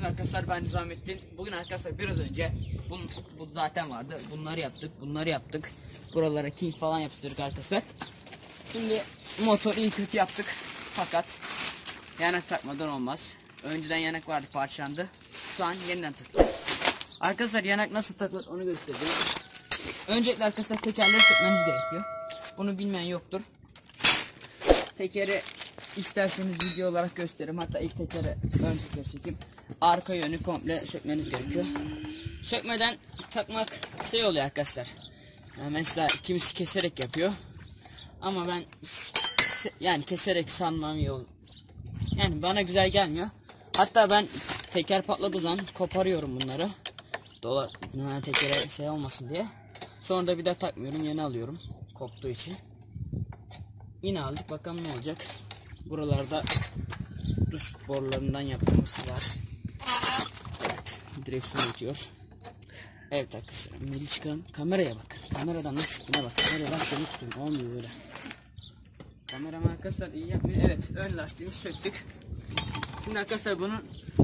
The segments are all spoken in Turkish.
arkadaşlar, ben Nizamettin. Bugün arkadaşlar biraz önce bu zaten vardı. Bunları yaptık. Buralara king falan yaptırdık arkadaşlar. Şimdi motor iyi kötü yaptık. Fakat yanak takmadan olmaz. Önceden yanak vardı, parçalandı. Şu an yeniden takacağız. Arkadaşlar yanak nasıl takılır onu göstereceğim. Öncelikle arkadaşlar tekerleri sökmeniz gerekiyor. Bunu bilmeyen yoktur. Tekeri isterseniz video olarak gösteririm. Hatta ilk tekeri ön tekeri çekeyim. Arka yönü komple sökmeniz gerekiyor. Sökmeden takmak şey oluyor arkadaşlar. Yani mesela kimisi keserek yapıyor. Ama ben yani keserek sanmam iyi olur. Yani bana güzel gelmiyor. Hatta ben teker patladığı zaman koparıyorum bunları. Tekere şey olmasın diye. Sonra da bir daha takmıyorum, yeni alıyorum koptuğu için. Yine aldık, bakalım ne olacak. Buralarda duş borularından yaptığımız var. Evet, direksiyon ötüyor. Evet arkadaşlar, Melih çıkalım. Kameraya bak. Kameradan nasıl çıktığına bak. Kameraya bak, seni tutun. Olmuyor böyle. Kameram arkadaşlar iyi yapmıyor. Evet, ön lastiğimizi söktük. Şimdi arkadaşlar bunun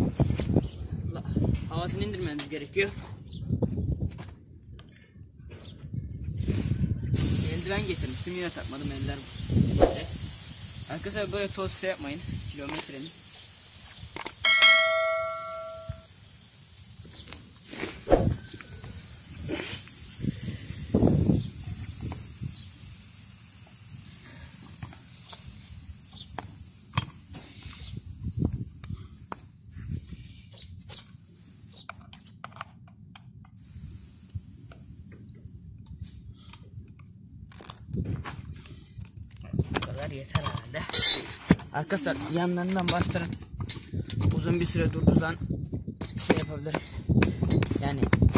havasını indirmemiz gerekiyor. Eldiven getirmiştim, yine takmadım, eller. Arkadaşlar böyle toz şey yapmayın. Kilometrenin. Bu kadar yeter herhalde. Arkadaşlar yanlarından bastırın. Uzun bir süre durduğu zaman şey yapabilir. Yani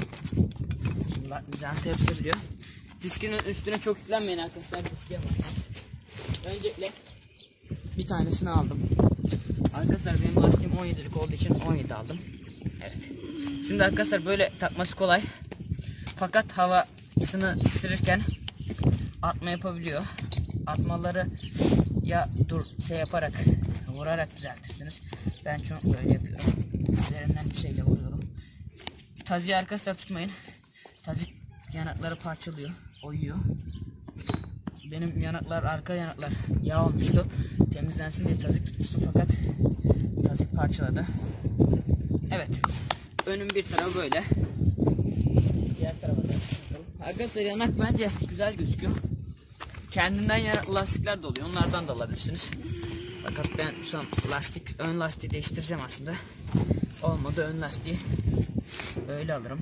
jantı yapışabiliyor. Diskinin üstüne çok yüklenmeyin arkadaşlar. Diske bakın. Öncelikle bir tanesini aldım. Arkadaşlar benim lastiğim 17'lik olduğu için 17 aldım. Evet. Şimdi arkadaşlar böyle takması kolay. Fakat havasını ısırırken atma yapabiliyor. Atmaları ya şey yaparak, vurarak düzeltirsiniz. Ben çok böyle yapıyorum. Üzerinden bir şeyle vuruyorum. Taziyi arkadaşlar tutmayın. Tazik yanakları parçalıyor, oyuyor. Benim yanaklar, arka yanaklar yağ olmuştu. Temizlensin diye tazik tutmuştum fakat tazik parçaladı. Evet. Önüm bir tarafı böyle. Diğer tarafa da. Arkadaşlar yanak bence güzel gözüküyor. Kendinden yanaklı lastikler de oluyor. Onlardan da alabilirsiniz. Fakat ben şu an ön lastiği değiştireceğim aslında. Olmadı, ön lastiği öyle alırım.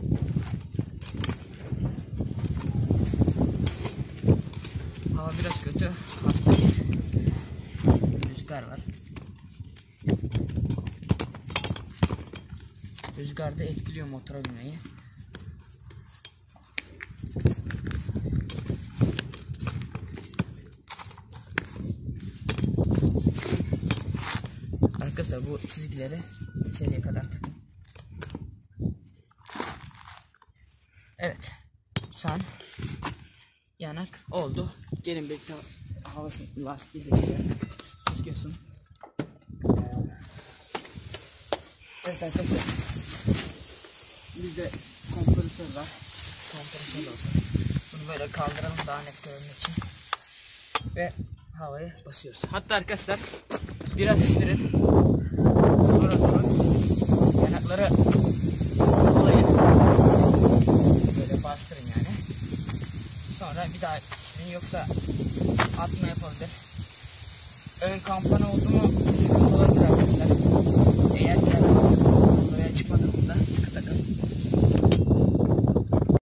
Hava biraz kötü. Hastayız. Rüzgar var. Rüzgar da etkiliyor motora binmeyi. Arkadaşlar bu çizgileri içeriye kadar takın. Evet. Şu an yanak oldu. Gelin birlikte havasını lastiği çekiyorsun. Evet arkadaşlar. Bizde kompresör var. Kompresör olsun. Bunu böyle kaldıralım daha net görünmek için. Ve havayı basıyoruz. Hatta arkadaşlar biraz sirin. Sonra yanakları kolayın. Böyle bastırın yani. Sonra bir daha sirin, yoksa atma yapabilir. Ön kampana oldu mu sıkıntı olabilir.